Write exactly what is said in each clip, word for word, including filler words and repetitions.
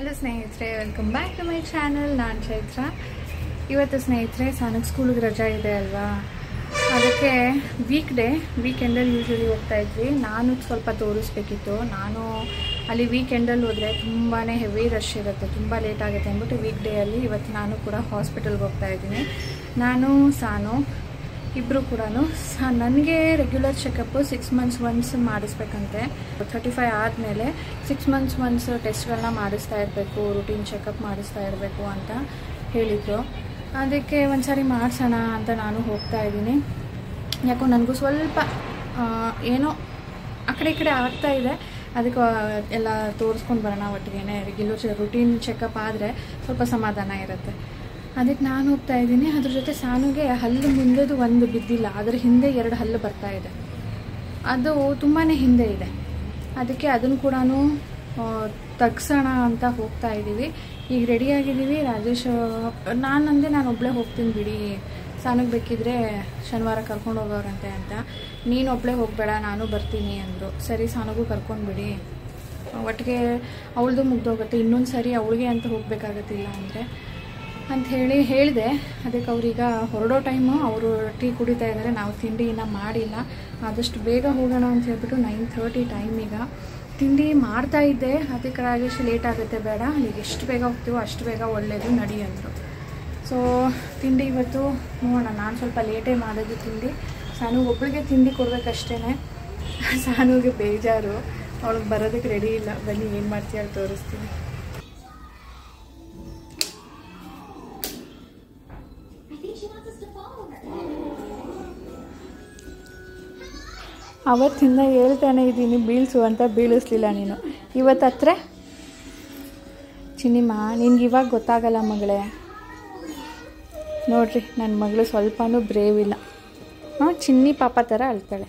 Hello ಸ್ನೇಹಿತರೆ, welcome back to my channel. ನಾನು ಚೈತ್ರ. ಇವತ್ತು ಸ್ನೇಹಿತರೆ ಸಾನಕ್ಕೆ ಸ್ಕೂಲಿಗೆ ರಜಾ ಇದೆ ಅಲ್ವಾ, ಅದಕ್ಕೆ ವೀಕ್ ಡೇ ವೀಕೆಂಡಲ್ಲಿ ಯೂಶ್ವಲಿ ಹೋಗ್ತಾ ಇದ್ವಿ. ನಾನು ಸ್ವಲ್ಪ ತೋರಿಸ್ಬೇಕಿತ್ತು. ನಾನು ಅಲ್ಲಿ ವೀಕೆಂಡಲ್ಲಿ ಹೋದರೆ ತುಂಬಾ ಹೆವಿ ರಶ್ ಇರುತ್ತೆ, ತುಂಬ ಲೇಟ್ ಆಗುತ್ತೆ ಅಂದ್ಬಿಟ್ಟು ವೀಕ್ ಡೇಯಲ್ಲಿ ಇವತ್ತು ನಾನು ಕೂಡ ಹಾಸ್ಪಿಟಲ್ಗೆ ಹೋಗ್ತಾ ಇದ್ದೀನಿ. ನಾನು ಸಾನು ಇಬ್ಬರು ಕೂಡ. ನನಗೆ regular checkup six months once ಮಾಡಿಸ್ಬೇಕಂತೆ. ಥರ್ಟಿ ಫೈವ್ ಆದಮೇಲೆ ಸಿಕ್ಸ್ ಮಂತ್ಸ್ ಒನ್ಸ್ ಟೆಸ್ಟ್ಗಳನ್ನ ಮಾಡಿಸ್ತಾ ಇರಬೇಕು, ರುಟೀನ್ ಚೆಕಪ್ ಮಾಡಿಸ್ತಾ ಇರಬೇಕು ಅಂತ ಹೇಳಿದರು. ಅದಕ್ಕೆ ಒಂದು ಸಾರಿ ಮಾಡಿಸೋಣ ಅಂತ ನಾನು ಹೋಗ್ತಾ ಇದ್ದೀನಿ. ಯಾಕೋ ನನಗೂ ಸ್ವಲ್ಪ ಏನೋ ಆ ಕಡೆ ಈ ಕಡೆ ಆಗ್ತಾಯಿದೆ. ಅದಕ್ಕೆ ಎಲ್ಲ ತೋರಿಸ್ಕೊಂಡು ಬರೋಣ ಒಟ್ಟಿಗೆ. ರೆಗ್ಯುಲರ್ ರುಟೀನ್ ಚೆಕಪ್ ಆದರೆ ಸ್ವಲ್ಪ ಸಮಾಧಾನ ಇರುತ್ತೆ. ಅದಕ್ಕೆ ನಾನು ಹೋಗ್ತಾ ಇದ್ದೀನಿ. ಅದ್ರ ಜೊತೆ ಸಾನುಗೆ ಹಲ್ಲು ಮುಂದೆದು ಒಂದು ಬಿದ್ದಿಲ್ಲ, ಅದರ ಹಿಂದೆ ಎರಡು ಹಲ್ಲು ಬರ್ತಾ ಇದೆ. ಅದು ತುಂಬಾ ಹಿಂದೆ ಇದೆ. ಅದಕ್ಕೆ ಅದನ್ನು ಕೂಡ ತಗ್ಸೋಣ ಅಂತ ಹೋಗ್ತಾ ಇದ್ದೀವಿ. ಈಗ ರೆಡಿಯಾಗಿದ್ದೀವಿ. ರಾಜೇಶ್ ನಾನು ಅಂದೆ ನಾನು ಒಬ್ಬಳೇ ಹೋಗ್ತೀನಿ ಬಿಡಿ, ಸಾನುಗೆ ಬೇಕಿದ್ರೆ ಶನಿವಾರ ಕರ್ಕೊಂಡು ಹೋಗೋರಂತೆ ಅಂತ. ನೀನು ಒಬ್ಬಳೇ ಹೋಗಬೇಡ, ನಾನು ಬರ್ತೀನಿ ಅಂದರು. ಸರಿ, ಸಾನುಗೂ ಕರ್ಕೊಂಡು ಬಿಡಿ, ಒಟ್ಟಿಗೆ ಅವಳದು ಮುಗ್ದೋಗುತ್ತೆ. ಇನ್ನೊಂದು ಸರಿ ಅವಳಿಗೆ ಅಂತ ಹೋಗಬೇಕಾಗತ್ತಿಲ್ಲ ಅಂದರೆ ಅಂತ ಹೇಳಿ ಹೇಳಿದೆ. ಅದಕ್ಕೆ ಅವ್ರೀಗ ಹೊರಡೋ ಟೈಮು, ಅವರು ಟೀ ಕುಡಿತಾ ಇದ್ದಾರೆ. ನಾವು ತಿಂಡಿ ಇನ್ನೂ ಮಾಡಿಲ್ಲ. ಆದಷ್ಟು ಬೇಗ ಹೋಗೋಣ ಅಂತ ಹೇಳ್ಬಿಟ್ಟು ನೈನ್ ಥರ್ಟಿ ಟೈಮ್. ಈಗ ತಿಂಡಿ ಮಾಡ್ತಾ ಇದ್ದೆ. ಅದಕ್ಕೆ ರಾಜೇಶ್ ಲೇಟ್ ಆಗುತ್ತೆ, ಬೇಡ ಈಗ ಎಷ್ಟು ಬೇಗ ಹೋಗ್ತೀವೋ ಅಷ್ಟು ಬೇಗ ಒಳ್ಳೆಯದು, ನಡಿ ಅಂದರು. ಸೊ ತಿಂಡಿ ಇವತ್ತು ನೋಡೋಣ. ನಾನು ಸ್ವಲ್ಪ ಲೇಟೇ ಮಾಡೋದು ತಿಂಡಿ. ಸಾನು ಒಬ್ಬಳಿಗೆ ತಿಂಡಿ ಕೊಡಬೇಕಷ್ಟೇ. ಸಾನುಗೆ ಬೇಜಾರು, ಅವಳಿಗೆ ಬರೋದಕ್ಕೆ ರೆಡಿ ಇಲ್ಲ. ಬನ್ನಿ ಏನು ಮಾಡ್ತೀಯ ಅಂತ ತೋರಿಸ್ತೀನಿ. ಅವತ್ತಿಂದ ಹೇಳ್ತಾನೆ ಇದ್ದೀನಿ ಬೀಳಿಸು ಅಂತ, ಬೀಳಿಸ್ಲಿಲ್ಲ ನೀನು. ಇವತ್ತು ಹತ್ರ ಚಿನ್ನಿಮ್ಮ, ನಿನ್ಗೆ ಇವಾಗ ಗೊತ್ತಾಗಲ್ಲ ಮಗಳೇ. ನೋಡ್ರಿ, ನನ್ನ ಮಗಳು ಸ್ವಲ್ಪನೂ ಬ್ರೇವ್ ಇಲ್ಲ. ಹಾಂ, ಚಿನ್ನಿ ಪಾಪ ಥರ ಅಳ್ತಾಳೆ.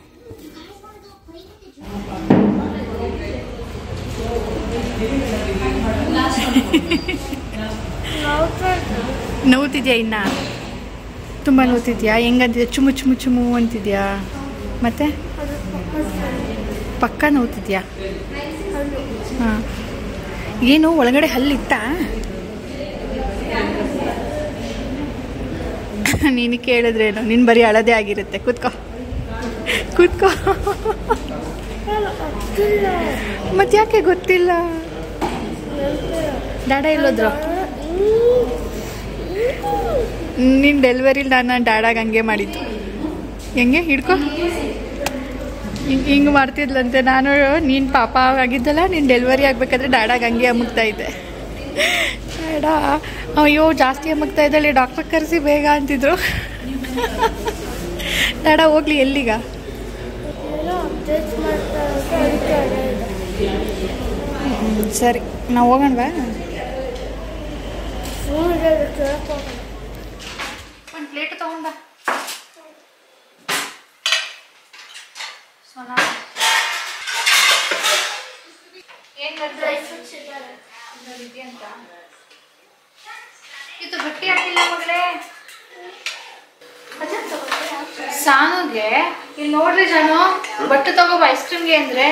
ನೋವ್ತಿದ್ಯಾ? ಇನ್ನ ತುಂಬ ನೋವ್ತಿದ್ಯಾ? ಹೆಂಗಂತಿದ್ಯಾ? ಚುಮು ಚುಮು ಚುಮು ಅಂತಿದ್ಯಾ? ಮತ್ತೆ ಪಕ್ಕ ನೋವ್ತಿದ್ಯಾ? ಹಾಂ, ಏನು ಒಳಗಡೆ ಹಲ್ಲಿತ್ತಾ? ನೀನು ಕೇಳಿದ್ರೇನು? ನೀನು ಬರೀ ಅಳದೇ ಆಗಿರುತ್ತೆ. ಕೂತ್ಕೋ ಕೂತ್ಕೋ. ಮತ್ತೆ ಯಾಕೆ ಗೊತ್ತಿಲ್ಲ? ಡಾಡಾ ಇಲ್ಲೋದ್ರು? ನಿನ್ನ ಡೆಲಿವರಿಲಿ ನಾನು ಡಾಡಾಗ ಹಂಗೆ ಮಾಡಿದ್ದು. ಹೆಂಗೆ ಹಿಡ್ಕೊ, ಹಿಂಗೆ ಹಿಂಗೆ ಮಾಡ್ತಿದ್ಲಂತೆ. ನಾನು ನೀನು ಪಾಪ ಆಗಿದ್ದಲ್ಲ, ನೀನು ಡೆಲಿವರಿ ಆಗಬೇಕಾದ್ರೆ ಡಾಡಾಗ ಹಂಗೆ ಅಮ್ಮಗ್ತಾ ಇದ್ದೆ. ಡಾಡಾ ಅಯ್ಯೋ ಜಾಸ್ತಿ ಅಮ್ಮಗ್ತಾ ಇದ್ದಾಳೆ, ಡಾಕ್ಟ್ರ್ ಕರೆಸಿ ಬೇಗ ಅಂತಿದ್ರು. ಡಾಡಾ ಹೋಗ್ಲಿ ಎಲ್ಲಿಗ? ಸರಿ, ನಾವು ಹೋಗೋಣವಾ? ಒಂದು ಪ್ಲೇಟ್ ತಗೊಂಡ ಸೋನಾ. ಏನು ಅಂತ ಇದು ಗಟ್ಟಿ ಹಾಕಿಲ್ಲ ಮಗಳೇ. ಸಾನುಗೆ ಇಲ್ಲಿ ನೋಡ್ರಿ ಜಾನು, ಬಟ್ಟೆ ತಗೋಬ ಐಸ್ ಕ್ರೀಮ್ಗೆ ಅಂದ್ರೆ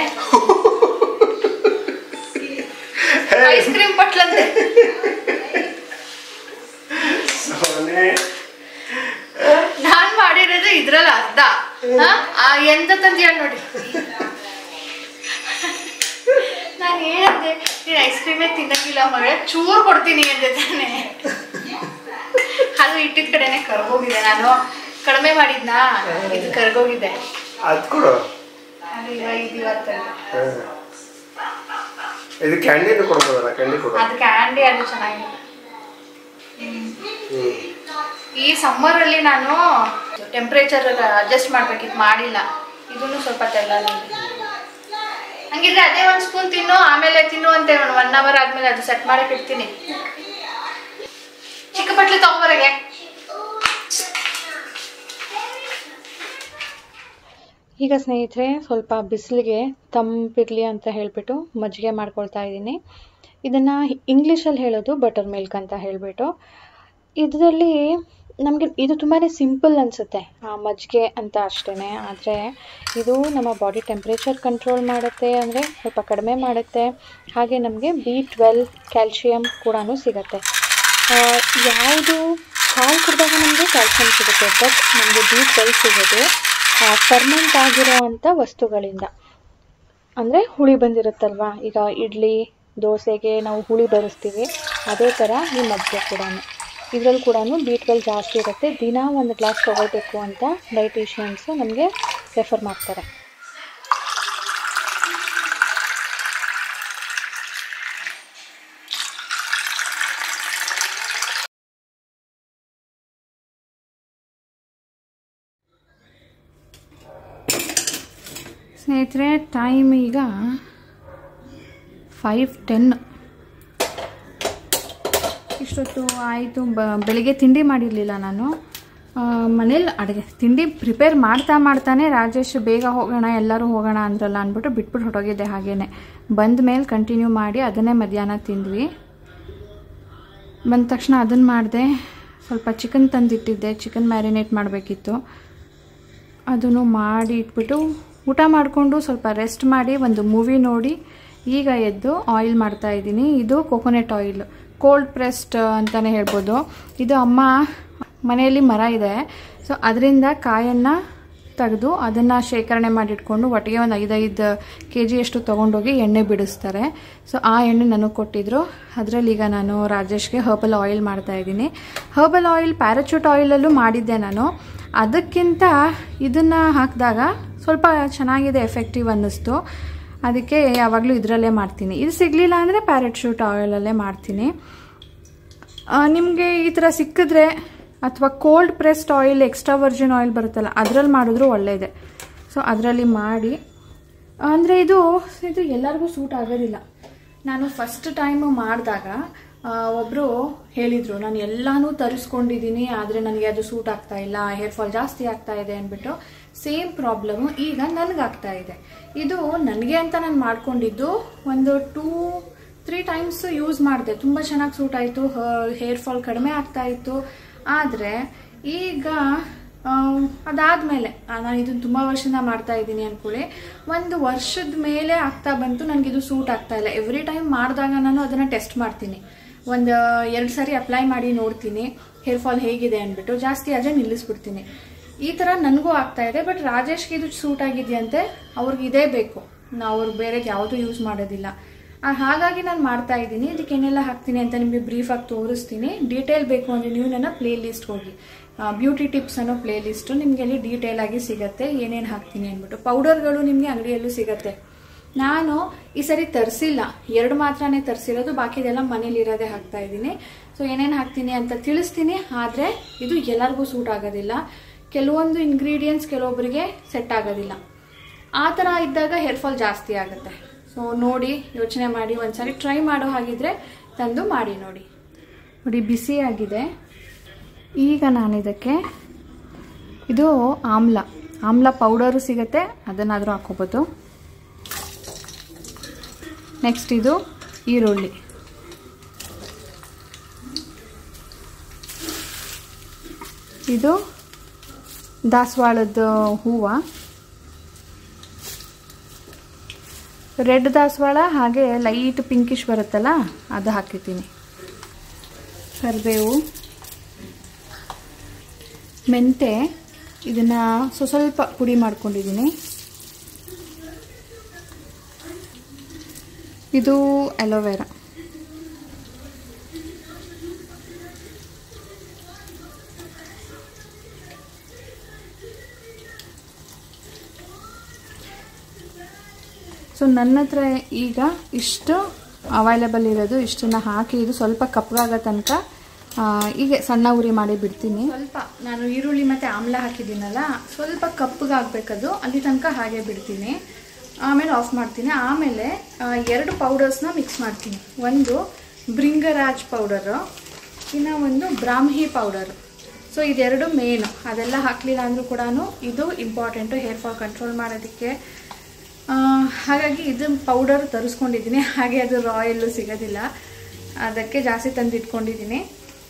ಐಸ್ ಕ್ರೀಮ್ ಪಟ್ಲಂತೆ. ನಾನ್ ಮಾಡಿರೋದು ಇದ್ರಲ್ಲ ಅರ್ಧ. ಎಂತ ತಂದಿ ಹೇಳಿ ನೋಡಿ. ನಾನು ಏನಂದೆ, ನೀನು ಐಸ್ ಕ್ರೀಮೇ ತಿನ್ನಂಗಿಲ್ಲ ಮಗಳೇ, ಚೂರು ಕೊಡ್ತೀನಿ ಅಂದೆ ತಾನೆ. ಅದು ಇಟ್ಟಿದ ಕಡೆನೆ ಕರ್ಗೋಗಿದೆ. ನಾನು ಕಡಿಮೆ ಮಾಡಿದ್ನಾ, ಇದು ಕರ್ಗೋಗಿದೆ. ಅದು ಕ್ಯಾಂಡಿ, ಅದು ಚೆನ್ನಾಗಿದೆ. ಈ ಸಮ್ಮರ್ ಅಲ್ಲಿ ನಾನು ಟೆಂಪ್ರೇಚರ್ ಅಡ್ಜಸ್ಟ್ ಮಾಡ್ಬೇಕಿತ್ತು, ಮಾಡಿಲ್ಲ. ಇದನ್ನು ಸ್ವಲ್ಪ ತೆಲ್ಲ. ಹಂಗಿದ್ರೆ ಅದೇ ಒಂದು ಸ್ಪೂನ್ ತಿನ್ನು, ಆಮೇಲೆ ತಿನ್ನು ಅಂತ ಒನ್ ಅವರ್ ಆದ್ಮೇಲೆ ಅದು ಸೆಟ್ ಮಾಡಕ್ಕೆ ಇಡ್ತೀನಿ. ಚಿಕ್ಕ ಬಟ್ಲು ತಗೊಂಬರಗೆ. ಈಗ ಸ್ನೇಹಿತರೆ ಸ್ವಲ್ಪ ಬಿಸಿಲಿಗೆ ತಂಪಿರಲಿ ಅಂತ ಹೇಳಿಬಿಟ್ಟು ಮಜ್ಜಿಗೆ ಮಾಡ್ಕೊಳ್ತಾ ಇದ್ದೀನಿ. ಇದನ್ನು ಇಂಗ್ಲೀಷಲ್ಲಿ ಹೇಳೋದು ಬಟರ್ ಮಿಲ್ಕ್ ಅಂತ ಹೇಳಿಬಿಟ್ಟು. ಇದರಲ್ಲಿ ನಮಗೆ ಇದು ತುಂಬಾ ಸಿಂಪಲ್ ಅನಿಸುತ್ತೆ ಮಜ್ಜಿಗೆ ಅಂತ ಅಷ್ಟೇ, ಆದರೆ ಇದು ನಮ್ಮ ಬಾಡಿ ಟೆಂಪ್ರೇಚರ್ ಕಂಟ್ರೋಲ್ ಮಾಡುತ್ತೆ, ಅಂದರೆ ಸ್ವಲ್ಪ ಕಡಿಮೆ ಮಾಡುತ್ತೆ. ಹಾಗೆ ನಮಗೆ ಬಿ ಟ್ವೆಲ್ ಕ್ಯಾಲ್ಶಿಯಮ್ ಕೂಡ ಸಿಗುತ್ತೆ. ಯಾವುದು ಹಾಲು ಕುಡಿದಾಗ ನಮಗೆ ಕ್ಯಾಲ್ಶಿಯಮ್ ಸಿಗುತ್ತೆ, ಬಟ್ ನಮಗೆ ಬಿ ಟ್ವೆಲ್ ಸಿಗೋದು ಫರ್ಮೆಂಟ್ ಆಗಿರೋ ಅಂಥ ವಸ್ತುಗಳಿಂದ. ಅಂದರೆ ಹುಳಿ ಬಂದಿರುತ್ತಲ್ವ, ಈಗ ಇಡ್ಲಿ ದೋಸೆಗೆ ನಾವು ಹುಳಿ ಬರೆಸ್ತೀವಿ, ಅದೇ ಥರ ಈ ಮಜ್ಜಿಗೆ ಕೂಡ ಇದರಲ್ಲಿ ಕೂಡ ಬಿ ಟ್ವೆಲ್ ಜಾಸ್ತಿ ಇರುತ್ತೆ. ದಿನ ಒಂದು ಗ್ಲಾಸ್ ತೊಗೊಳ್ಬೇಕು ಅಂತ ಡೈಟಿಷಿಯನ್ಸು ನಮಗೆ ರೆಫರ್ ಮಾಡ್ತಾರೆ. ಸ್ನೇಹಿತರೆ, ಟೈಮ್ ಈಗ ಫೈವ್ ಟೆನ್. ಇಷ್ಟೊತ್ತು ಆಯಿತು. ಬ ಬೆಳಿಗ್ಗೆ ತಿಂಡಿ ಮಾಡಿರಲಿಲ್ಲ ನಾನು. ಮನೇಲಿ ಅಡುಗೆ ತಿಂಡಿ ಪ್ರಿಪೇರ್ ಮಾಡ್ತಾ ಮಾಡ್ತಾನೆ ರಾಜೇಶ್ ಬೇಗ ಹೋಗೋಣ ಎಲ್ಲರೂ ಹೋಗೋಣ ಅಂದ್ರಲ್ಲ ಅಂದ್ಬಿಟ್ಟು ಬಿಟ್ಬಿಟ್ಟು ಹೊರಟೋಗಿದ್ದೆ. ಹಾಗೇ ಬಂದ ಮೇಲೆ ಕಂಟಿನ್ಯೂ ಮಾಡಿ ಅದನ್ನೇ ಮಧ್ಯಾಹ್ನ ತಿಂದ್ವಿ. ಬಂದ ತಕ್ಷಣ ಅದನ್ನು ಮಾಡಿದೆ. ಸ್ವಲ್ಪ ಚಿಕನ್ ತಂದಿಟ್ಟಿದ್ದೆ, ಚಿಕನ್ ಮ್ಯಾರಿನೇಟ್ ಮಾಡಬೇಕಿತ್ತು, ಅದನ್ನು ಮಾಡಿ ಇಟ್ಬಿಟ್ಟು ಊಟ ಮಾಡಿಕೊಂಡು ಸ್ವಲ್ಪ ರೆಸ್ಟ್ ಮಾಡಿ ಒಂದು ಮೂವಿ ನೋಡಿ ಈಗ ಎದ್ದು ಆಯಿಲ್ ಮಾಡ್ತಾಯಿದ್ದೀನಿ. ಇದು ಕೊಕೊನೆಟ್ ಆಯಿಲ್, ಕೋಲ್ಡ್ ಪ್ರೆಸ್ಡ್ ಅಂತಲೇ ಹೇಳ್ಬೋದು. ಇದು ಅಮ್ಮ ಮನೆಯಲ್ಲಿ ಮರ ಇದೆ, ಸೊ ಅದರಿಂದ ಕಾಯನ್ನು ತೆಗೆದು ಅದನ್ನು ಶೇಖರಣೆ ಮಾಡಿಟ್ಕೊಂಡು ಒಟ್ಟಿಗೆ ಒಂದು ಐದೈದು ಕೆ ಜಿಯಷ್ಟು ತೊಗೊಂಡೋಗಿ ಎಣ್ಣೆ ಬಿಡಿಸ್ತಾರೆ. ಸೊ ಆ ಎಣ್ಣೆ ನನಗೆ ಕೊಟ್ಟಿದ್ದರು. ಅದರಲ್ಲಿ ಈಗ ನಾನು ರಾಜೇಶ್ಗೆ ಹರ್ಬಲ್ ಆಯಿಲ್ ಮಾಡ್ತಾಯಿದ್ದೀನಿ. ಹರ್ಬಲ್ ಆಯಿಲ್ ಪ್ಯಾರಾಚೂಟ್ ಆಯಿಲಲ್ಲೂ ಮಾಡಿದ್ದೆ ನಾನು. ಅದಕ್ಕಿಂತ ಇದನ್ನು ಹಾಕಿದಾಗ ಸ್ವಲ್ಪ ಚೆನ್ನಾಗಿದೆ, ಎಫೆಕ್ಟಿವ್ ಅನ್ನಿಸ್ತು. ಅದಕ್ಕೆ ಯಾವಾಗಲೂ ಇದರಲ್ಲೇ ಮಾಡ್ತೀನಿ. ಇದು ಸಿಗಲಿಲ್ಲ ಅಂದರೆ ಪ್ಯಾರಾಚೂಟ್ ಆಯಿಲಲ್ಲೇ ಮಾಡ್ತೀನಿ. ನಿಮಗೆ ಈ ಥರ ಸಿಕ್ಕಿದ್ರೆ ಅಥವಾ cold pressed oil, extra virgin oil ಬರುತ್ತಲ್ಲ, ಅದರಲ್ಲಿ ಮಾಡಿದ್ರೂ ಒಳ್ಳೆಯದೆ. ಸೊ ಅದರಲ್ಲಿ ಮಾಡಿ, ಅಂದರೆ ಇದು ಇದು ಎಲ್ಲರಿಗೂ ಸೂಟ್ ಆಗೋದಿಲ್ಲ. ನಾನು ಫಸ್ಟ್ ಟೈಮು ಮಾಡಿದಾಗ ಒಬ್ಬರು ಹೇಳಿದರು, ನಾನು ಎಲ್ಲನೂ ತರಿಸ್ಕೊಂಡಿದ್ದೀನಿ ಆದರೆ ನನಗೆ ಅದು ಸೂಟ್ ಆಗ್ತಾ ಇಲ್ಲ, ಹೇರ್ ಫಾಲ್ ಜಾಸ್ತಿ ಆಗ್ತಾ ಇದೆ ಅಂದ್ಬಿಟ್ಟು. ಸೇಮ್ ಪ್ರಾಬ್ಲಮ್ಮು ಈಗ ನನಗಾಗ್ತಾ ಇದೆ. ಇದು ನನಗೆ ಅಂತ ನಾನು ಮಾಡ್ಕೊಂಡಿದ್ದು ಒಂದು ಟೂ ತ್ರೀ ಟೈಮ್ಸ್ ಯೂಸ್ ಮಾಡಿದೆ, ತುಂಬ ಚೆನ್ನಾಗಿ ಸೂಟ್ ಆಯಿತು, ಹೇರ್ ಫಾಲ್ ಕಡಿಮೆ ಆಗ್ತಾ ಇತ್ತು. ಆದರೆ ಈಗ ಅದಾದಮೇಲೆ ನಾನು ಇದನ್ನು ತುಂಬ ವರ್ಷದಿಂದ ಮಾಡ್ತಾ ಇದ್ದೀನಿ ಅಂದ್ಕೊಳ್ಳಿ, ಒಂದು ವರ್ಷದ ಮೇಲೆ ಆಗ್ತಾ ಬಂತು ನನಗಿದು ಸೂಟ್ ಆಗ್ತಾ ಇಲ್ಲ. ಎವ್ರಿ ಟೈಮ್ ಮಾಡಿದಾಗ ನಾನು ಅದನ್ನು ಟೆಸ್ಟ್ ಮಾಡ್ತೀನಿ, ಒಂದು ಎರಡು ಸಾರಿ ಅಪ್ಲೈ ಮಾಡಿ ನೋಡ್ತೀನಿ ಹೇರ್ ಫಾಲ್ ಹೇಗಿದೆ ಅಂದ್ಬಿಟ್ಟು, ಜಾಸ್ತಿ ಆದರೆ ನಿಲ್ಲಿಸ್ಬಿಡ್ತೀನಿ. ಈ ಥರ ನನಗೂ ಆಗ್ತಾ ಇದೆ. ಬಟ್ ರಾಜೇಶ್ಗೆ ಇದು ಸೂಟ್ ಆಗಿದೆಯಂತೆ, ಅವ್ರಿಗೆ ಇದೇ ಬೇಕು, ನಾವು ಅವ್ರಿಗೆ ಬೇರೆಗೆ ಯಾವುದೂ ಯೂಸ್ ಮಾಡೋದಿಲ್ಲ. ಹಾಗಾಗಿ ನಾನು ಮಾಡ್ತಾ ಇದ್ದೀನಿ. ಇದಕ್ಕೆ ಏನೆಲ್ಲ ಹಾಕ್ತೀನಿ ಅಂತ ನಿಮಗೆ ಬ್ರೀಫಾಗಿ ತೋರಿಸ್ತೀನಿ. ಡೀಟೇಲ್ ಬೇಕು ಅಂದರೆ ನೀವು ನನ್ನ ಪ್ಲೇ ಲಿಸ್ಟ್ ಹೋಗಿ, ಬ್ಯೂಟಿ ಟಿಪ್ಸ್ ಅನ್ನೋ ಪ್ಲೇ ಲಿಸ್ಟು ನಿಮಗೆ ಅಲ್ಲಿ ಡೀಟೇಲ್ ಆಗಿ ಸಿಗುತ್ತೆ, ಏನೇನು ಹಾಕ್ತೀನಿ ಅಂದ್ಬಿಟ್ಟು. ಪೌಡರ್ಗಳು ನಿಮಗೆ ಅಂಗಡಿಯಲ್ಲೂ ಸಿಗುತ್ತೆ. ನಾನು ಈ ಸರಿ ತರಿಸಿಲ್ಲ, ಎರಡು ಮಾತ್ರನೇ ತರಿಸಿರೋದು, ಬಾಕಿದೆಲ್ಲ ಮನೇಲಿರೋದೇ ಹಾಕ್ತಾ ಇದ್ದೀನಿ. ಸೊ ಏನೇನು ಹಾಕ್ತೀನಿ ಅಂತ ತಿಳಿಸ್ತೀನಿ. ಆದರೆ ಇದು ಎಲ್ಲರಿಗೂ ಸೂಟ್ ಆಗೋದಿಲ್ಲ. ಕೆಲವೊಂದು ಇಂಗ್ರೀಡಿಯೆಂಟ್ಸ್ ಕೆಲವೊಬ್ಬರಿಗೆ ಸೆಟ್ ಆಗೋದಿಲ್ಲ. ಆ ಥರ ಇದ್ದಾಗ ಹೇರ್ ಫಾಲ್ ಜಾಸ್ತಿ ಆಗುತ್ತೆ. ಸೊ ನೋಡಿ, ಯೋಚನೆ ಮಾಡಿ, ಒಂದ್ಸರಿ ಟ್ರೈ ಮಾಡೋ ಹಾಗಿದ್ರೆ ತಂದು ಮಾಡಿ ನೋಡಿ. ನೋಡಿ, ಬಿಸಿ ಆಗಿದೆ. ಈಗ ನಾನು ಇದಕ್ಕೆ, ಇದು ಆಮ್ಲ ಆಮ್ಲ ಪೌಡರು ಸಿಗುತ್ತೆ, ಅದನ್ನಾದರೂ ಹಾಕೋಬೋದು. ನೆಕ್ಸ್ಟ್ ಇದು ಈರುಳ್ಳಿ, ಇದು ದಾಸವಾಳದ ಹೂವು, ರೆಡ್ ದಾಸವಾಳ, ಹಾಗೆ ಲೈಟ್ ಪಿಂಕಿಶ್ ಬರುತ್ತಲ್ಲ ಅದು ಹಾಕಿದ್ದೀನಿ. ಕರಿಬೇವು, ಮೆಂತೆ, ಇದನ್ನು ಸ್ವಲ್ಪ ಪುಡಿ ಮಾಡ್ಕೊಂಡಿದ್ದೀನಿ. ಇದು ಅಲೋವೆರಾ, ಸೊ ನನ್ನ ಹತ್ರ ಈಗ ಇಷ್ಟು ಅವೈಲೇಬಲ್ ಇರೋದು, ಇಷ್ಟನ್ನು ಹಾಕಿ ಇದು ಸ್ವಲ್ಪ ಕಪ್ಪಗಾಗೋ ತನಕ ಈಗ ಸಣ್ಣ ಉರಿ ಮಾಡಿ ಬಿಡ್ತೀನಿ. ಸ್ವಲ್ಪ ನಾನು ಈರುಳ್ಳಿ ಮತ್ತು ಆಮ್ಲ ಹಾಕಿದ್ದೀನಲ್ಲ, ಸ್ವಲ್ಪ ಕಪ್ಪಗಾಗಬೇಕದು, ಅಲ್ಲಿ ತನಕ ಹಾಗೆ ಬಿಡ್ತೀನಿ. ಆಮೇಲೆ ಆಫ್ ಮಾಡ್ತೀನಿ. ಆಮೇಲೆ ಎರಡು ಪೌಡರ್ಸ್ನ ಮಿಕ್ಸ್ ಮಾಡ್ತೀನಿ. ಒಂದು ಭೃಂಗರಾಜ್ ಪೌಡರು, ಇನ್ನು ಒಂದು ಬ್ರಾಹ್ಮಿ ಪೌಡರು. ಸೊ ಇದೆರಡು ಮೇನು. ಅದೆಲ್ಲ ಹಾಕಲಿಲ್ಲ ಅಂದರೂ ಕೂಡ ಇದು ಇಂಪಾರ್ಟೆಂಟು ಹೇರ್ ಫಾಲ್ ಕಂಟ್ರೋಲ್ ಮಾಡೋದಕ್ಕೆ. ಹಾಗಾಗಿ ಇದು ಪೌಡರ್ ತರಿಸ್ಕೊಂಡಿದ್ದೀನಿ. ಹಾಗೆ ಅದು ರಾಯಲ್ಲು ಸಿಗೋದಿಲ್ಲ, ಅದಕ್ಕೆ ಜಾಸ್ತಿ ತಂದು ಇಟ್ಕೊಂಡಿದ್ದೀನಿ.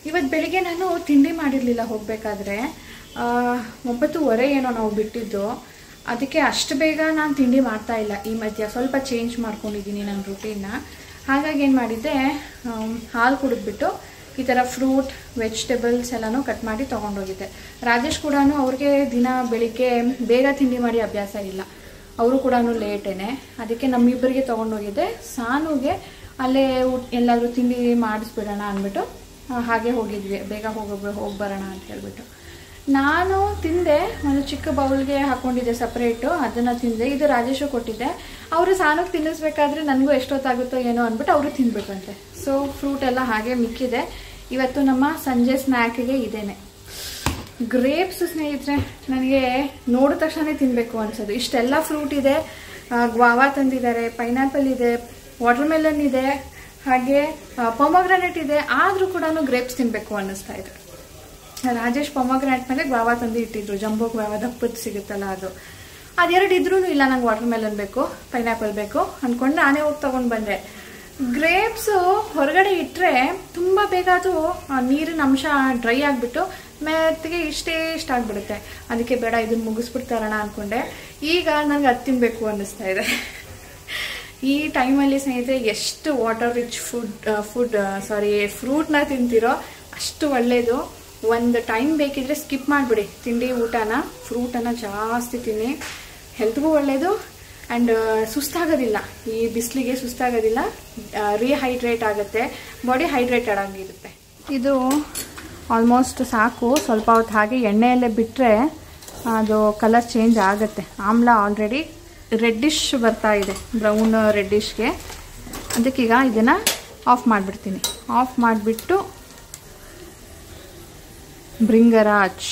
ಇವತ್ತು ಬೆಳಿಗ್ಗೆ ನಾನು ತಿಂಡಿ ಮಾಡಿರಲಿಲ್ಲ ಹೋಗಬೇಕಾದ್ರೆ, ಒಂಬತ್ತುವರೆ ಏನೋ ನಾವು ಬಿಟ್ಟಿದ್ದು. ಅದಕ್ಕೆ ಅಷ್ಟು ಬೇಗ ನಾನು ತಿಂಡಿ ಮಾಡ್ತಾ ಇಲ್ಲ ಈ ಮಧ್ಯ, ಸ್ವಲ್ಪ ಚೇಂಜ್ ಮಾಡ್ಕೊಂಡಿದ್ದೀನಿ ನನ್ನ ರೂಟೀನ್ನ. ಹಾಗಾಗಿ ಏನು ಮಾಡಿದ್ದೆ, ಹಾಲು ಕುಡಿದ್ಬಿಟ್ಟು ಈ ಥರ ಫ್ರೂಟ್ ವೆಜಿಟೇಬಲ್ಸ್ ಎಲ್ಲನೂ ಕಟ್ ಮಾಡಿ ತೊಗೊಂಡೋಗಿದ್ದೆ. ರಾಜೇಶ್ ಕೂಡ ಅವ್ರಿಗೆ ದಿನ ಬೆಳಿಗ್ಗೆ ಬೇಗ ತಿಂಡಿ ಮಾಡಿ ಅಭ್ಯಾಸ ಇಲ್ಲ, ಅವರು ಕೂಡ ಲೇಟೇನೆ. ಅದಕ್ಕೆ ನಮ್ಮಿಬ್ಬರಿಗೆ ತೊಗೊಂಡೋಗಿದ್ದೆ. ಸಾನುಗೆ ಅಲ್ಲೇ ಎಲ್ಲಾದರೂ ತಿಂಡಿ ಮಾಡಿಸ್ಬಿಡೋಣ ಅಂದ್ಬಿಟ್ಟು ಹಾಗೆ ಹೋಗಿದ್ವಿ, ಬೇಗ ಹೋಗಿ ಹೋಗಿ ಬರೋಣ ಅಂತ ಹೇಳ್ಬಿಟ್ಟು. ನಾನು ತಿಂದೆ, ಒಂದು ಚಿಕ್ಕ ಬೌಲ್ಗೆ ಹಾಕ್ಕೊಂಡಿದ್ದೆ ಸಪ್ರೇಟು, ಅದನ್ನು ತಿಂದೆ. ಇದು ರಾಜೇಶು ಕೊಟ್ಟಿದ್ದೆ. ಅವರು ಸಾನುಗೆ ತಿನ್ನಿಸ್ಬೇಕಾದ್ರೆ ನನಗೂ ಎಷ್ಟೊತ್ತಾಗುತ್ತೋ ಏನೋ ಅಂದ್ಬಿಟ್ಟು ಅವರು ತಿನ್ಬೇಕಂತೆ. ಸೊ ಫ್ರೂಟ್ ಎಲ್ಲ ಹಾಗೆ ಮಿಕ್ಕಿದೆ. ಇವತ್ತು ನಮ್ಮ ಸಂಜೆ ಸ್ನ್ಯಾಕಿಗೆ ಇದೇನೆ ಗ್ರೇಪ್ಸ್. ಸ್ನೇಹಿತರೆ, ನನಗೆ ನೋಡಿದ ತಕ್ಷಣ ತಿನ್ನಬೇಕು ಅನ್ಸೋದು. ಇಷ್ಟೆಲ್ಲ ಫ್ರೂಟ್ ಇದೆ, ಗ್ವಾವಾ ತಂದಿದ್ದಾರೆ, ಪೈನಾಪಲ್ ಇದೆ, ವಾಟರ್ ಮೆಲನ್ ಇದೆ, ಹಾಗೆ ಪೊಮೊಗ್ರಾನೇಟ್ ಇದೆ. ಆದರೂ ಕೂಡ ಗ್ರೇಪ್ಸ್ ತಿನ್ನಬೇಕು ಅನ್ನಿಸ್ತಾ ಇದೆ. ರಾಜೇಶ್ ಪೊಮೊಗ್ರಾನೇಟ್ ಮೇಲೆ ಗ್ವಾವಾ ತಂದು ಇಟ್ಟಿದ್ರು, ಜಂಬೋ ಗ್ವಾವಾ ದಪ್ಪತ್ತು ಸಿಗುತ್ತಲ್ಲ ಅದು. ಅದೆರಡು ಇದ್ರೂ ಇಲ್ಲ, ನಂಗೆ ವಾಟರ್ ಮೆಲನ್ ಬೇಕು, ಪೈನಾಪಲ್ ಬೇಕು ಅಂದ್ಕೊಂಡು ನಾನೇ ಹೋಗಿ ತೊಗೊಂಡು ಬಂದೆ. ಗ್ರೇಪ್ಸು ಹೊರಗಡೆ ಇಟ್ಟರೆ ತುಂಬ ಬೇಗ ಅದು ನೀರಿನ ಅಂಶ ಡ್ರೈ ಆಗಿಬಿಟ್ಟು ಮೆತ್ತಿಗೆ ಇಷ್ಟೇ ಇಷ್ಟ ಆಗಿಬಿಡುತ್ತೆ. ಅದಕ್ಕೆ ಬೇಡ, ಇದನ್ನು ಮುಗಿಸ್ಬಿಡ್ತಾರಣ ಅಂದ್ಕೊಂಡೆ. ಈಗ ನನಗೆ ಅದು ತಿನ್ನಬೇಕು ಅನ್ನಿಸ್ತಾ ಇದೆ. ಈ ಟೈಮಲ್ಲಿ ಸ್ನೇಹಿತರೆ ಎಷ್ಟು water rich food food sorry ಫ್ರೂಟ್ನ ತಿಂತೀರೋ ಅಷ್ಟು ಒಳ್ಳೆಯದು. ಒಂದು ಟೈಮ್ ಬೇಕಿದ್ರೆ ಸ್ಕಿಪ್ ಮಾಡಿಬಿಡಿ ತಿಂಡಿ ಊಟನ, ಫ್ರೂಟನ್ನು ಜಾಸ್ತಿ ತಿನ್ನಿ, ಹೆಲ್ತ್ಗೂ ಒಳ್ಳೆಯದು. ಆ್ಯಂಡ್ ಸುಸ್ತಾಗೋದಿಲ್ಲ, ಈ ಬಿಸಿಲಿಗೆ ಸುಸ್ತಾಗೋದಿಲ್ಲ, ರೀಹೈಡ್ರೇಟ್ ಆಗುತ್ತೆ, ಬಾಡಿ ಹೈಡ್ರೇಟೆಡ್ ಆಗಿರುತ್ತೆ. ಇದು ಆಲ್ಮೋಸ್ಟ್ ಸಾಕು. ಸ್ವಲ್ಪ ಹೊತ್ತು ಹಾಗೆ ಎಣ್ಣೆಯಲ್ಲೇ ಬಿಟ್ಟರೆ ಅದು ಕಲರ್ ಚೇಂಜ್ ಆಗುತ್ತೆ. ಆಮ್ಲ ಆಲ್ರೆಡಿ ರೆಡ್ಡಿಶ್ ಬರ್ತಾ ಇದೆ, ಬ್ರೌನ್ ರೆಡ್ಡಿಶ್ಗೆ. ಅದಕ್ಕೀಗ ಇದನ್ನು ಆಫ್ ಮಾಡಿಬಿಡ್ತೀನಿ. ಆಫ್ ಮಾಡಿಬಿಟ್ಟು ಭೃಂಗರಾಜ್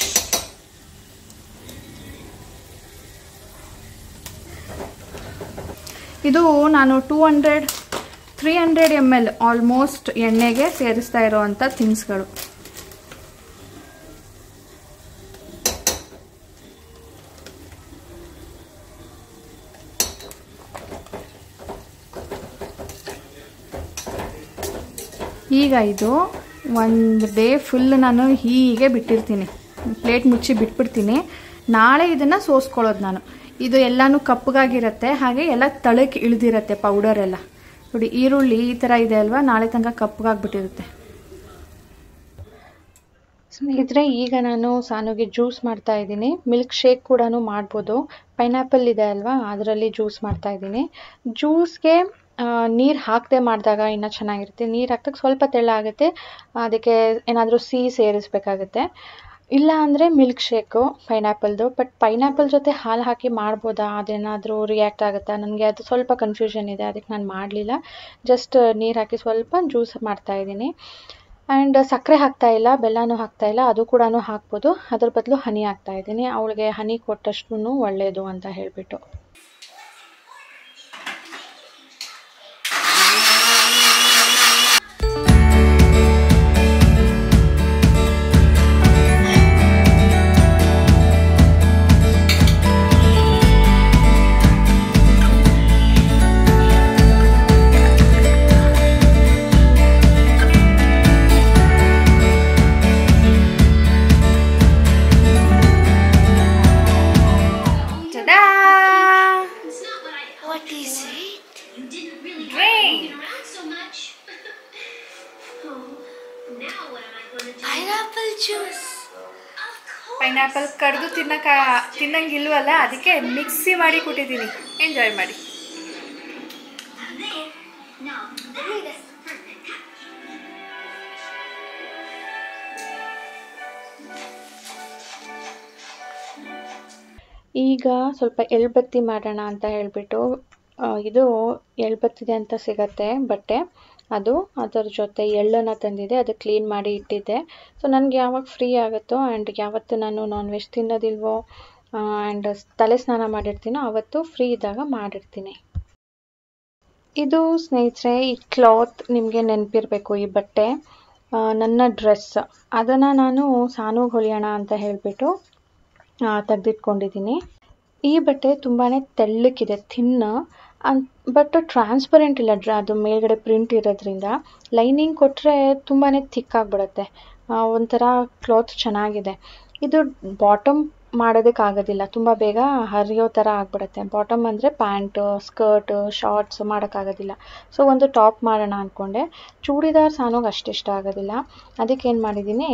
ಇದು ನಾನು two hundred three hundred M L almost ಎಣ್ಣೆಗೆ ಸೇರಿಸ್ತಾ ಇರೋವಂಥ ಥಿಂಗ್ಸ್ಗಳು. ಈಗ ಇದು ಒಂದು ಡೇ ಫುಲ್ ನಾನು ಹೀಗೆ ಬಿಟ್ಟಿರ್ತೀನಿ, ಪ್ಲೇಟ್ ಮುಚ್ಚಿ ಬಿಟ್ಬಿಡ್ತೀನಿ. ನಾಳೆ ಇದನ್ನು ಸೋಸ್ಕೊಳ್ಳೋದು ನಾನು. ಇದು ಎಲ್ಲನೂ ಕಪ್ಪಗಾಗಿರುತ್ತೆ, ಹಾಗೆ ಎಲ್ಲ ತಳಕ್ಕೆ ಇಳಿದಿರುತ್ತೆ ಪೌಡರ್ ಎಲ್ಲ. ನೋಡಿ, ಈರುಳ್ಳಿ ಈ ಥರ ಇದೆ ಅಲ್ವಾ, ನಾಳೆ ತನಕ ಕಪ್ಪಗಾಗ್ಬಿಟ್ಟಿರುತ್ತೆ. ಸ್ನೇಹಿತರೆ, ಈಗ ನಾನು ಸಾನುಗೆ ಜ್ಯೂಸ್ ಮಾಡ್ತಾ ಇದ್ದೀನಿ. ಮಿಲ್ಕ್ ಶೇಕ್ ಕೂಡ ಮಾಡ್ಬೋದು. ಪೈನಾಪಲ್ ಇದೆ ಅಲ್ವಾ, ಅದರಲ್ಲಿ ಜ್ಯೂಸ್ ಮಾಡ್ತಾ ಇದ್ದೀನಿ. ಜ್ಯೂಸ್ಗೆ ನೀರು ಹಾಕದೆ ಮಾಡಿದಾಗ ಇನ್ನೂ ಚೆನ್ನಾಗಿರುತ್ತೆ. ನೀರು ಹಾಕಿದಾಗ ಸ್ವಲ್ಪ ತೆಳ್ಳ ಆಗುತ್ತೆ, ಅದಕ್ಕೆ ಏನಾದರೂ ಸಿಹಿ ಸೇರಿಸ್ಬೇಕಾಗುತ್ತೆ. ಇಲ್ಲ ಅಂದರೆ ಮಿಲ್ಕ್ ಶೇಕು ಪೈನಾಪಲ್ದು. ಬಟ್ ಪೈನಾಪಲ್ ಜೊತೆ ಹಾಲು ಹಾಕಿ ಮಾಡ್ಬೋದಾ, ಅದೇನಾದರೂ ರಿಯಾಕ್ಟ್ ಆಗುತ್ತಾ, ನನಗೆ ಅದು ಸ್ವಲ್ಪ ಕನ್ಫ್ಯೂಷನ್ ಇದೆ. ಅದಕ್ಕೆ ನಾನು ಮಾಡಲಿಲ್ಲ. ಜಸ್ಟ್ ನೀರು ಹಾಕಿ ಸ್ವಲ್ಪ ಜ್ಯೂಸ್ ಮಾಡ್ತಾಯಿದ್ದೀನಿ. ಆ್ಯಂಡ್ ಸಕ್ಕರೆ ಹಾಕ್ತಾಯಿಲ್ಲ, ಬೆಲ್ಲನೂ ಹಾಕ್ತಾಯಿಲ್ಲ, ಅದು ಕೂಡ ಹಾಕ್ಬೋದು. ಅದ್ರ ಬದಲು ಹನಿ ಹಾಕ್ತಾಯಿದ್ದೀನಿ. ಅವಳಿಗೆ ಹನಿ ಕೊಟ್ಟಷ್ಟು ಒಳ್ಳೆಯದು ಅಂತ ಹೇಳಿಬಿಟ್ಟು. ಪೈನಾಪಲ್ ಕಡ್ದು ತಿನ್ನಕ ತಿನ್ನಂಗಿಲ್ವಲ್ಲ, ಅದಕ್ಕೆ ಮಿಕ್ಸಿ ಮಾಡಿ ಕೊಟ್ಟಿದ್ದೀನಿ. ಎಂಜಾಯ್ ಮಾಡಿ. ಈಗ ಸ್ವಲ್ಪ ಎಳ್ಬತ್ತಿ ಮಾಡೋಣ ಅಂತ ಹೇಳಿಬಿಟ್ಟು, ಇದು ಎಳ್ಬತ್ತಿದೆ ಅಂತ ಸಿಗತ್ತೆ ಬಟ್ಟೆ, ಅದು ಅದರ ಜೊತೆ ಎಳ್ಳನ್ನು ತಂದಿದೆ. ಅದು ಕ್ಲೀನ್ ಮಾಡಿ ಇಟ್ಟಿದ್ದೆ. ಸೊ ನನಗೆ ಯಾವಾಗ ಫ್ರೀ ಆಗುತ್ತೋ ಆ್ಯಂಡ್ ಯಾವತ್ತು ನಾನು ನಾನ್ ವೆಜ್ ತಿನ್ನೋದಿಲ್ವೋ ಆ್ಯಂಡ್ ತಲೆ ಸ್ನಾನ ಮಾಡಿರ್ತೀನೋ ಆವತ್ತು ಫ್ರೀ ಇದ್ದಾಗ ಮಾಡಿರ್ತೀನಿ. ಇದು ಸ್ನೇಹಿತರೆ, ಈ ಕ್ಲಾತ್ ನಿಮಗೆ ನೆನಪಿರಬೇಕು, ಈ ಬಟ್ಟೆ ನನ್ನ ಡ್ರೆಸ್. ಅದನ್ನು ನಾನು ಸಾನುಗೆ ಹೊಲಿಯೋಣ ಅಂತ ಹೇಳಿಬಿಟ್ಟು ತೆಗೆದಿಟ್ಕೊಂಡಿದ್ದೀನಿ. ಈ ಬಟ್ಟೆ ತುಂಬಾ ತೆಳ್ಳಕ್ಕಿದೆ, ಥಿನ್ನ, ಅನ್ ಬಟ್ ಟ್ರಾನ್ಸ್ಪರೆಂಟ್ ಇಲ್ಲ. ಡ್ರ ಅದು ಮೇಲ್ಗಡೆ ಪ್ರಿಂಟ್ ಇರೋದ್ರಿಂದ ಲೈನಿಂಗ್ ಕೊಟ್ಟರೆ ತುಂಬಾ ಥಿಕ್ ಆಗಿಬಿಡುತ್ತೆ. ಒಂಥರ ಕ್ಲಾತ್ ಚೆನ್ನಾಗಿದೆ. ಇದು ಬಾಟಮ್ ಮಾಡೋದಕ್ಕಾಗೋದಿಲ್ಲ, ತುಂಬ ಬೇಗ ಹರಿಯೋ ಥರ ಆಗಿಬಿಡುತ್ತೆ. ಬಾಟಮ್ ಅಂದರೆ ಪ್ಯಾಂಟು, ಸ್ಕರ್ಟು, ಶಾರ್ಟ್ಸ್ ಮಾಡೋಕ್ಕಾಗೋದಿಲ್ಲ. ಸೊ ಒಂದು ಟಾಪ್ ಮಾಡೋಣ ಅಂದ್ಕೊಂಡೆ. ಚೂಡಿದಾರ್ ಸಾನೋಗೆ ಅಷ್ಟು ಇಷ್ಟ ಆಗೋದಿಲ್ಲ. ಅದಕ್ಕೆ ಏನು ಮಾಡಿದ್ದೀನಿ,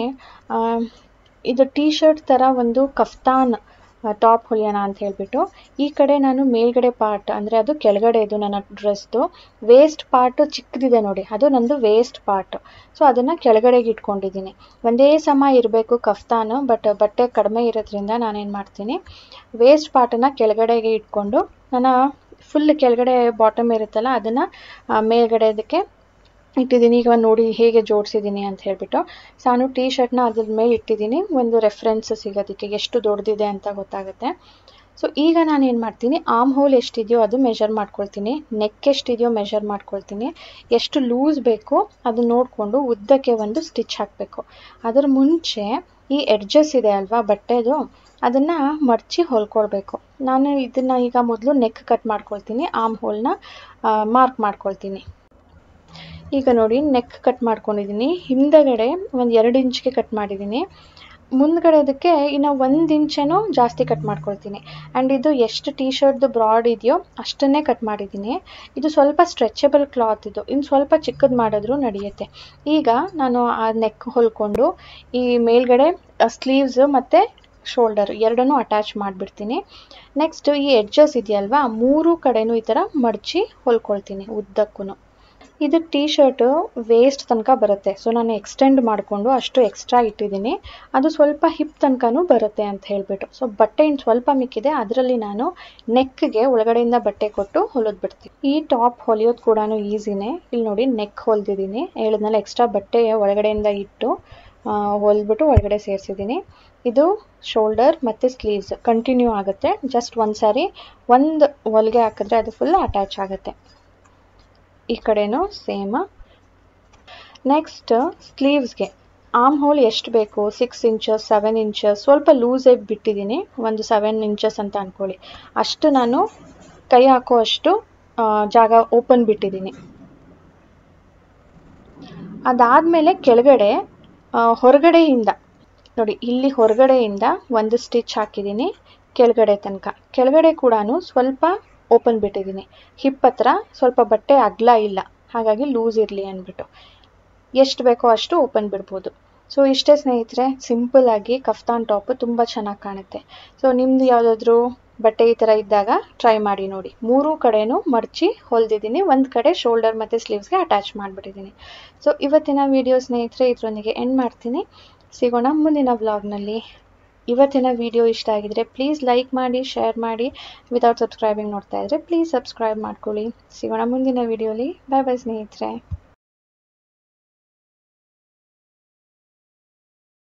ಇದು ಟೀ ಶರ್ಟ್ ಥರ ಒಂದು ಕಫ್ತಾನ್ ಟಾಪ್ ಹೊಲಿಯೋಣ ಅಂತ ಹೇಳಿಬಿಟ್ಟು, ಈ ಕಡೆ ನಾನು ಮೇಲ್ಗಡೆ ಪಾರ್ಟ್ ಅಂದರೆ ಅದು ಕೆಳಗಡೆ ಇದು ನನ್ನ ಡ್ರೆಸ್ದು ವೇಸ್ಟ್ ಪಾರ್ಟ್ ಚಿಕ್ಕದಿದೆ ನೋಡಿ, ಅದು ನಂದು ವೇಸ್ಟ್ ಪಾರ್ಟ್. ಸೊ ಅದನ್ನು ಕೆಳಗಡೆಗೆ ಇಟ್ಕೊಂಡಿದ್ದೀನಿ. ಒಂದೇ ಸಮ ಇರಬೇಕು ಕಫ್ತಾನು, ಬಟ್ ಬಟ್ಟೆ ಕಡಿಮೆ ಇರೋದ್ರಿಂದ ನಾನೇನು ಮಾಡ್ತೀನಿ, ವೇಸ್ಟ್ ಪಾರ್ಟನ್ನು ಕೆಳಗಡೆಗೆ ಇಟ್ಕೊಂಡು ನಾನು ಫುಲ್ ಕೆಳಗಡೆ ಬಾಟಮ್ ಇರುತ್ತಲ್ಲ ಅದನ್ನು ಮೇಲ್ಗಡೆ ಅದಕ್ಕೆ ಇಟ್ಟಿದ್ದೀನಿ. ಈಗ ನೋಡಿ ಹೇಗೆ ಜೋಡಿಸಿದ್ದೀನಿ ಅಂತ ಹೇಳ್ಬಿಟ್ಟು, ನಾನು ಟೀ ಶರ್ಟ್ನ ಅದ್ರ ಮೇಲೆ ಇಟ್ಟಿದ್ದೀನಿ, ಒಂದು ರೆಫರೆನ್ಸ್ ಸಿಗೋದಕ್ಕೆ ಎಷ್ಟು ದೊಡ್ಡದಿದೆ ಅಂತ ಗೊತ್ತಾಗುತ್ತೆ. ಸೊ ಈಗ ನಾನು ಏನು ಮಾಡ್ತೀನಿ, ಆರ್ಮ್ ಹೋಲ್ ಎಷ್ಟಿದೆಯೋ ಅದು ಮೆಷರ್ ಮಾಡ್ಕೊಳ್ತೀನಿ, ನೆಕ್ ಎಷ್ಟಿದೆಯೋ ಮೆಷರ್ ಮಾಡ್ಕೊಳ್ತೀನಿ, ಎಷ್ಟು ಲೂಸ್ ಬೇಕು ಅದು ನೋಡಿಕೊಂಡು ಉದ್ದಕ್ಕೆ ಒಂದು ಸ್ಟಿಚ್ ಹಾಕಬೇಕು. ಅದರ ಮುಂಚೆ ಈ ಎಡ್ಜಸ್ ಇದೆ ಅಲ್ವಾ ಬಟ್ಟೆದು, ಅದನ್ನು ಮಡಚಿ ಹೊಲ್ಕೊಳ್ಬೇಕು. ನಾನು ಇದನ್ನು ಈಗ ಮೊದಲು ನೆಕ್ ಕಟ್ ಮಾಡ್ಕೊಳ್ತೀನಿ, ಆರ್ಮ್ ಹೋಲ್ನ ಮಾರ್ಕ್ ಮಾಡ್ಕೊಳ್ತೀನಿ. ಈಗ ನೋಡಿ ನೆಕ್ ಕಟ್ ಮಾಡ್ಕೊಂಡಿದ್ದೀನಿ, ಹಿಂದಗಡೆ ಒಂದು ಎರಡು ಇಂಚ್ಗೆ ಕಟ್ ಮಾಡಿದ್ದೀನಿ, ಮುಂದ್ಗಡೆ ಅದಕ್ಕೆ ಇನ್ನು ಒಂದು ಇಂಚೇನೋ ಜಾಸ್ತಿ ಕಟ್ ಮಾಡ್ಕೊಳ್ತೀನಿ. ಆ್ಯಂಡ್ ಇದು ಎಷ್ಟು ಟೀ ಶರ್ಟ್ದು ಬ್ರಾಡ್ ಇದೆಯೋ ಅಷ್ಟನ್ನೇ ಕಟ್ ಮಾಡಿದ್ದೀನಿ. ಇದು ಸ್ವಲ್ಪ ಸ್ಟ್ರೆಚಬಲ್ ಕ್ಲಾತ್, ಇದು ಇನ್ನು ಸ್ವಲ್ಪ ಚಿಕ್ಕದು ಮಾಡಿದ್ರೂ ನಡೆಯುತ್ತೆ. ಈಗ ನಾನು ಆ ನೆಕ್ ಹೊಲ್ಕೊಂಡು ಈ ಮೇಲ್ಗಡೆ ಸ್ಲೀವ್ಸ್ ಮತ್ತು ಶೋಲ್ಡರ್ ಎರಡನ್ನೂ ಅಟ್ಯಾಚ್ ಮಾಡಿಬಿಡ್ತೀನಿ. ನೆಕ್ಸ್ಟ್ ಈ ಎಡ್ಜಸ್ ಇದೆಯಲ್ವಾ, ಮೂರು ಕಡೆನೂ ಈ ಥರ ಮಡಚಿ ಹೊಲ್ಕೊಳ್ತೀನಿ ಉದ್ದಕ್ಕೂ. ಇದು ಟೀ ಶರ್ಟು ವೇಸ್ಟ್ ತನಕ ಬರುತ್ತೆ, ಸೊ ನಾನು ಎಕ್ಸ್ಟೆಂಡ್ ಮಾಡಿಕೊಂಡು ಅಷ್ಟು ಎಕ್ಸ್ಟ್ರಾ ಇಟ್ಟಿದ್ದೀನಿ. ಅದು ಸ್ವಲ್ಪ ಹಿಪ್ ತನಕನೂ ಬರುತ್ತೆ ಅಂತ ಹೇಳಿಬಿಟ್ಟು. ಸೊ ಬಟ್ಟೆ ಇನ್ನು ಸ್ವಲ್ಪ ಮಿಕ್ಕಿದೆ, ಅದರಲ್ಲಿ ನಾನು ನೆಕ್ಗೆ ಒಳಗಡೆಯಿಂದ ಬಟ್ಟೆ ಕೊಟ್ಟು ಹೊಲಿದು ಬಿಡ್ತೀನಿ. ಈ ಟಾಪ್ ಹೊಲಿಯೋದು ಕೂಡ ಈಸಿನೇ. ಇಲ್ಲಿ ನೋಡಿ ನೆಕ್ ಹೊಲಿದಿದ್ದೀನಿ, ಹೇಳಿದ್ನಲ್ಲ ಎಕ್ಸ್ಟ್ರಾ ಬಟ್ಟೆ ಒಳಗಡೆಯಿಂದ ಇಟ್ಟು ಹೊಲಿದ್ಬಿಟ್ಟು ಒಳಗಡೆ ಸೇರಿಸಿದ್ದೀನಿ. ಇದು ಶೋಲ್ಡರ್ ಮತ್ತು ಸ್ಲೀವ್ಸ್ ಕಂಟಿನ್ಯೂ ಆಗುತ್ತೆ. ಜಸ್ಟ್ ಒಂದು ಸಾರಿ ಒಂದು ಹೊಲಿಗೆ ಹಾಕಿದ್ರೆ ಅದು ಫುಲ್ ಅಟ್ಯಾಚ್ ಆಗುತ್ತೆ. ಈ ಕಡೆನೂ ಸೇಮ್. ನೆಕ್ಸ್ಟ್ ಸ್ಲೀವ್ಸ್ಗೆ ಆರ್ಮ್ ಹೋಲ್ ಎಷ್ಟು ಬೇಕು, ಸಿಕ್ಸ್ ಇಂಚಸ್ ಸೆವೆನ್ ಇಂಚಸ್ ಸ್ವಲ್ಪ ಲೂಸೇ ಬಿಟ್ಟಿದ್ದೀನಿ, ಒಂದು ಸೆವೆನ್ ಇಂಚಸ್ ಅಂತ ಅಂದ್ಕೊಳ್ಳಿ. ಅಷ್ಟು ನಾನು ಕೈ ಹಾಕೋ ಅಷ್ಟು ಜಾಗ ಓಪನ್ ಬಿಟ್ಟಿದ್ದೀನಿ. ಅದಾದಮೇಲೆ ಕೆಳಗಡೆ ಹೊರಗಡೆಯಿಂದ ನೋಡಿ, ಇಲ್ಲಿ ಹೊರಗಡೆಯಿಂದ ಒಂದು ಸ್ಟಿಚ್ ಹಾಕಿದ್ದೀನಿ ಕೆಳಗಡೆ ತನಕ. ಕೆಳಗಡೆ ಕೂಡ ಸ್ವಲ್ಪ ಓಪನ್ ಬಿಟ್ಟಿದ್ದೀನಿ, ಹಿಪ್ ಹತ್ರ ಸ್ವಲ್ಪ ಬಟ್ಟೆ ಅಗಲ ಇಲ್ಲ, ಹಾಗಾಗಿ ಲೂಸ್ ಇರಲಿ ಅಂದ್ಬಿಟ್ಟು ಎಷ್ಟು ಬೇಕೋ ಅಷ್ಟು ಓಪನ್ ಬಿಡ್ಬೋದು. ಸೊ ಇಷ್ಟೇ ಸ್ನೇಹಿತರೆ, ಸಿಂಪಲ್ಲಾಗಿ ಕಫ್ತಾನ್ ಟಾಪು ತುಂಬ ಚೆನ್ನಾಗಿ ಕಾಣುತ್ತೆ. ಸೊ ನಿಮ್ಮದು ಯಾವುದಾದ್ರೂ ಬಟ್ಟೆ ಈ ಥರ ಇದ್ದಾಗ ಟ್ರೈ ಮಾಡಿ ನೋಡಿ. ಮೂರೂ ಕಡೆನೂ ಮಡಚಿ ಹೊಲ್ದಿದ್ದೀನಿ, ಒಂದು ಕಡೆ ಶೋಲ್ಡರ್ ಮತ್ತು ಸ್ಲೀವ್ಸ್ಗೆ ಅಟ್ಯಾಚ್ ಮಾಡಿಬಿಟ್ಟಿದ್ದೀನಿ. ಸೊ ಇವತ್ತಿನ ವಿಡಿಯೋ ಸ್ನೇಹಿತರೆ ಇದರೊಂದಿಗೆ ಎಂಡ್ ಮಾಡ್ತೀನಿ. ಸಿಗೋಣ ಮುಂದಿನ ವ್ಲಾಗ್ನಲ್ಲಿ. ಇವತ್ತಿನ ವಿಡಿಯೋ ಇಷ್ಟ ಆಗಿದ್ರೆ ಪ್ಲೀಸ್ ಲೈಕ್ ಮಾಡಿ, ಶೇರ್ ಮಾಡಿ. ವಿತೌಟ್ ಸಬ್ಸ್ಕ್ರೈಬಿಂಗ್ ನೋಡ್ತಾ ಇದ್ದರೆ ಪ್ಲೀಸ್ ಸಬ್ಸ್ಕ್ರೈಬ್ ಮಾಡ್ಕೊಳ್ಳಿ. ಸಿಗೋಣ ಮುಂದಿನ ವಿಡಿಯೋಲಿ. ಬಾಯ್ ಬಾಯ್ ಸ್ನೇಹಿತರೆ.